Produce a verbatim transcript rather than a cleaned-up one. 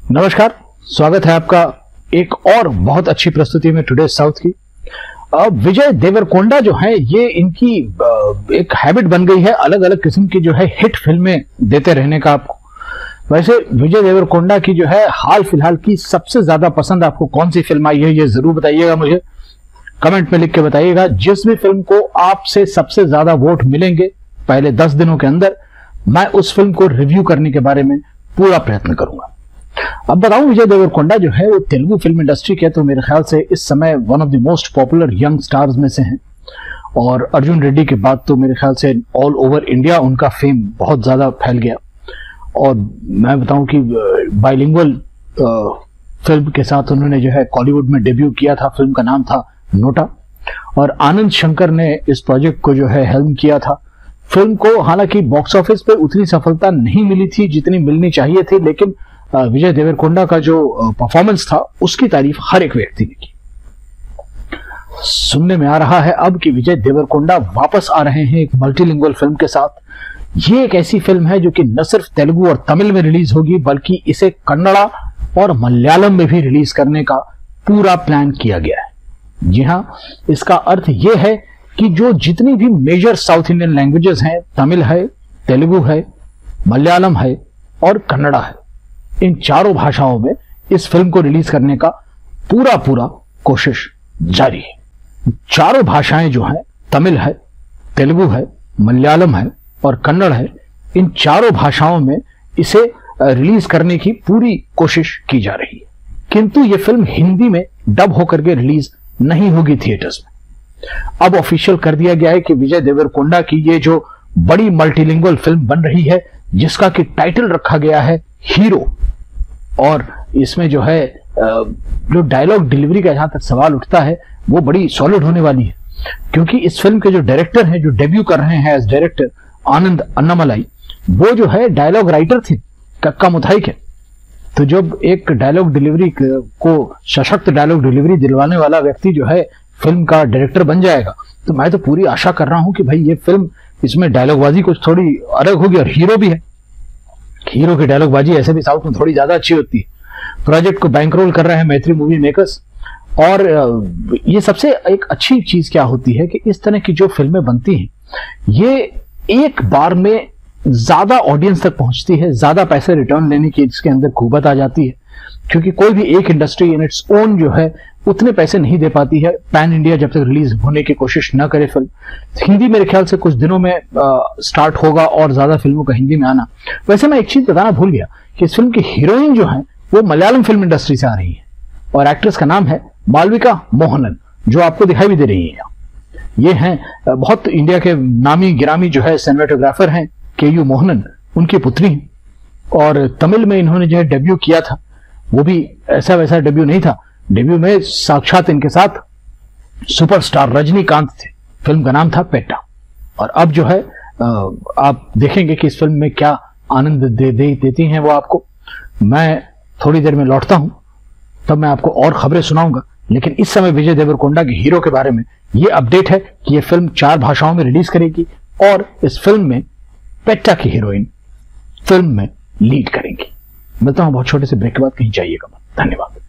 नमस्कार, स्वागत है आपका एक और बहुत अच्छी प्रस्तुति में टुडेज साउथ की। अब विजय देवरकोंडा जो है ये इनकी एक हैबिट बन गई है अलग अलग किस्म की जो है हिट फिल्में देते रहने का आपको। वैसे विजय देवरकोंडा की जो है हाल फिलहाल की सबसे ज्यादा पसंद आपको कौन सी फिल्म आई है ये जरूर बताइएगा, मुझे कमेंट में लिख के बताइएगा। जिस भी फिल्म को आपसे सबसे ज्यादा वोट मिलेंगे पहले दस दिनों के अंदर, मैं उस फिल्म को रिव्यू करने के बारे में पूरा प्रयत्न करूंगा। अब बताऊं, विजय देवरकोंडा जो है वो तेलुगु फिल्म इंडस्ट्री के तो मेरे ख्याल से इस समय one of the most popular young stars में से हैं, और अर्जुन रेड्डी के बाद तो मेरे ख्याल से ऑल ओवर इंडिया उनका फेम बहुत ज्यादा फैल गया। और मैं बताऊं कि बाइलिंगुअल फिल्म के साथ उन्होंने जो है कॉलीवुड में डेब्यू किया था, फिल्म का नाम था नोटा, और आनंद शंकर ने इस प्रोजेक्ट को जो है हेल्म किया था। फिल्म को हालांकि बॉक्स ऑफिस पे उतनी सफलता नहीं मिली थी जितनी मिलनी चाहिए थी, लेकिन विजय देवरकोंडा का जो परफॉर्मेंस था उसकी तारीफ हर एक व्यक्ति ने की। सुनने में आ रहा है अब कि विजय देवरकोंडा वापस आ रहे हैं एक मल्टीलिंगुअल फिल्म के साथ। ये एक ऐसी फिल्म है जो कि न सिर्फ तेलुगु और तमिल में रिलीज होगी बल्कि इसे कन्नड़ा और मलयालम में भी रिलीज करने का पूरा प्लान किया गया है। जी हां, इसका अर्थ यह है कि जो जितनी भी मेजर साउथ इंडियन लैंग्वेजेस हैं, तमिल है, तेलुगु है, मलयालम है और कन्नड़ा है, इन चारों भाषाओं में इस फिल्म को रिलीज करने का पूरा पूरा कोशिश जारी है। चारों भाषाएं जो हैं, तमिल है, तेलुगु है, मलयालम है और कन्नड़ है, इन चारों भाषाओं में इसे रिलीज करने की पूरी कोशिश की जा रही है। किंतु यह फिल्म हिंदी में डब होकर के रिलीज नहीं होगी थिएटर्स में। अब ऑफिशियल कर दिया गया है कि विजय देवरकोंडा की ये जो बड़ी मल्टीलिंगुअल फिल्म बन रही है, जिसका कि टाइटल रखा गया है हीरो, और इसमें जो है जो डायलॉग डिलीवरी का जहां तक सवाल उठता है वो बड़ी सॉलिड होने वाली है, क्योंकि इस फिल्म के जो डायरेक्टर हैं, जो डेब्यू कर रहे हैं एज डायरेक्टर, आनंद अन्नामलाई, वो जो है डायलॉग राइटर थे काका मुथाई के। तो जब एक डायलॉग डिलीवरी को सशक्त डायलॉग डिलीवरी दिलवाने वाला व्यक्ति जो है फिल्म का डायरेक्टर बन जाएगा, तो मैं तो पूरी आशा कर रहा हूं कि भाई ये फिल्म, इसमें डायलॉगबाजी कुछ थोड़ी अलग होगी, और हीरो भी है। हीरो की डायलॉगबाजी ऐसे भी साउथ में थोड़ी ज्यादा अच्छी होती है। प्रोजेक्ट को बैंकरोल कर रहे हैं मैथ्री मूवी मेकर्स। और ये सबसे एक अच्छी चीज क्या होती है कि इस तरह की जो फिल्में बनती हैं, ये एक बार में ज्यादा ऑडियंस तक पहुंचती है, ज्यादा पैसे रिटर्न लेने की इसके अंदर कुवत आ जाती है, क्योंकि कोई भी एक इंडस्ट्री इन इट्स ओन जो है उतने पैसे नहीं दे पाती है पैन इंडिया जब तक रिलीज होने की कोशिश न करे फिल्म। हिंदी मेरे ख्याल से कुछ दिनों में आ, स्टार्ट होगा और ज्यादा फिल्मों का हिंदी में आना। वैसे मैं एक चीज बताना भूल गया कि इस फिल्म की हीरोइन जो है वो मलयालम फिल्म इंडस्ट्री से आ रही है, और एक्ट्रेस का नाम है मालविका मोहनन, जो आपको दिखाई भी दे रही है। ये हैं बहुत इंडिया के नामी गिरामी जो है सिनेमेटोग्राफर हैं, के यू मोहनन, उनकी पुत्री हैं। और तमिल में इन्होंने जो है डेब्यू किया था, वो भी ऐसा वैसा डेब्यू नहीं था। डेब्यू में साक्षात इनके साथ सुपरस्टार रजनीकांत थे। फिल्म का नाम था पेट्टा। और अब जो है आप देखेंगे कि इस फिल्म में क्या आनंद दे, दे देती हैं वो आपको। मैं थोड़ी देर में लौटता हूं, तब मैं आपको और खबरें सुनाऊंगा, लेकिन इस समय विजय देवरकोंडा के हीरो के बारे में ये अपडेट है कि ये फिल्म चार भाषाओं में रिलीज करेगी, और इस फिल्म में पेट्टा की हीरोइन फिल्म में लीड करेंगी। मिलता हूं बहुत छोटे से ब्रेक के बाद, कहीं जाइएगा मत। धन्यवाद।